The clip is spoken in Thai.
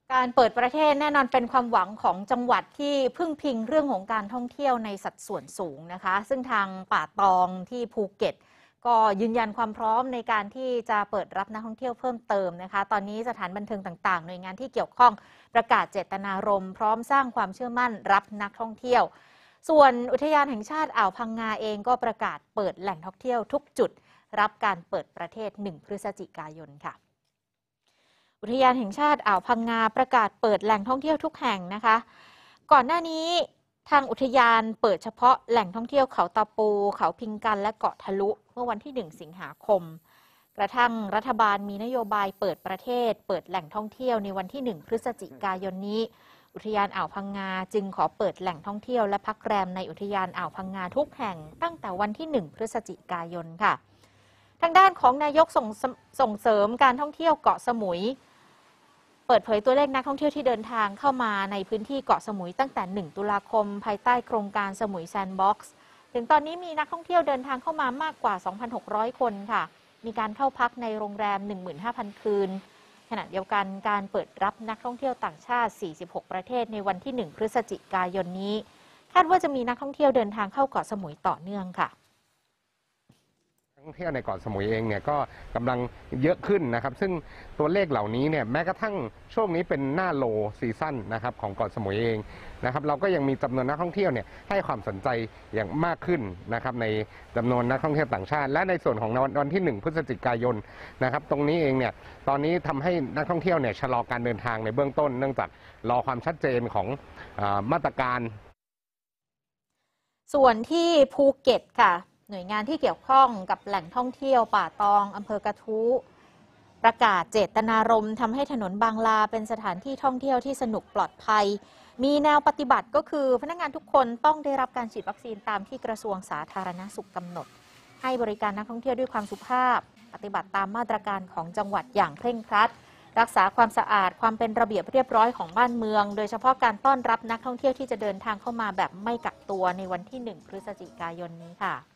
การเปิดประเทศแน่นอนเป็นความหวังของจังหวัดที่พึ่งพิงเรื่องของการท่องเที่ยวในสัดส่วนสูงนะคะซึ่งทางป่าตองที่ภูเก็ตก็ยืนยันความพร้อมในการที่จะเปิดรับนักท่องเที่ยวเพิ่มเติมนะคะตอนนี้สถานบันเทิงต่างๆหน่วยงานที่เกี่ยวข้องประกาศเจตนารมณ์พร้อมสร้างความเชื่อมั่นรับนักท่องเที่ยวส่วนอุทยานแห่งชาติอ่าวพังงาเองก็ประกาศเปิดแหล่งท่องเที่ยวทุกจุดรับการเปิดประเทศ1 พฤศจิกายนค่ะอุทยานแห่งชาติอ่าวพังงาประกาศเปิดแหล่งท่องเที่ยวทุกแห่งนะคะก่อนหน้านี้ทางอุทยานเปิดเฉพาะแหล่งท่องเที่ยวเขาตาปูเขาพิงกันและเกาะทะลุเมื่อวันที่1 สิงหาคมกระทั่งรัฐบาลมีนโยบายเปิดประเทศเปิดแหล่งท่องเที่ยวในวันที่1 พฤศจิกายนนี้อุทยานอ่าวพังงาจึงขอเปิดแหล่งท่องเที่ยวและพักแรมในอุทยานอ่าวพังงาทุกแห่งตั้งแต่วันที่1 พฤศจิกายนค่ะทางด้านของนายกส่งเสริมการท่องเที่ยวเกาะสมุยเปิดเผยตัวเลขนักท่องเที่ยวที่เดินทางเข้ามาในพื้นที่เกาะสมุยตั้งแต่1 ตุลาคมภายใต้โครงการสมุยแซนด์บ็อกซ์ถึงตอนนี้มีนักท่องเที่ยวเดินทางเข้ามามากกว่า 2,600 คนค่ะมีการเข้าพักในโรงแรม 15,000 คืนขณะเดียวกันการเปิดรับนักท่องเที่ยวต่างชาติ46 ประเทศในวันที่1 พฤศจิกายนนี้คาดว่าจะมีนักท่องเที่ยวเดินทางเข้าเกาะสมุยต่อเนื่องค่ะท่องเที่ยวในเกาะสมุยเองเนี่ยก็กำลังเยอะขึ้นนะครับซึ่งตัวเลขเหล่านี้เนี่ยแม้กระทั่งช่วงนี้เป็นหน้าโลซีซั่นนะครับของเกาะสมุยเองนะครับเราก็ยังมีจำนวนนักท่องเที่ยวเนี่ยให้ความสนใจอย่างมากขึ้นนะครับในจำนวนนักท่องเที่ยวต่างชาติและในส่วนของวันที่1 พฤศจิกายนนะครับตรงนี้เองเนี่ยตอนนี้ทำให้นักท่องเที่ยวเนี่ยชะลอการเดินทางในเบื้องต้นเนื่องจากรอความชัดเจนของมาตรการส่วนที่ภูเก็ตค่ะหน่วยงานที่เกี่ยวข้องกับแหล่งท่องเที่ยวป่าตองอำเภอกระทู้ประกาศเจตนารมณ์ทำให้ถนนบางลาเป็นสถานที่ท่องเที่ยวที่สนุกปลอดภัยมีแนวปฏิบัติก็คือพนักงานทุกคนต้องได้รับการฉีดวัคซีนตามที่กระทรวงสาธารณสุขกำหนดให้บริการนักท่องเที่ยวด้วยความสุภาพปฏิบัติตามมาตรการของจังหวัดอย่างเคร่งครัดรักษาความสะอาดความเป็นระเบียบเรียบร้อยของบ้านเมืองโดยเฉพาะการต้อนรับนักท่องเที่ยวที่จะเดินทางเข้ามาแบบไม่กักตัวในวันที่1 พฤศจิกายนนี้ค่ะ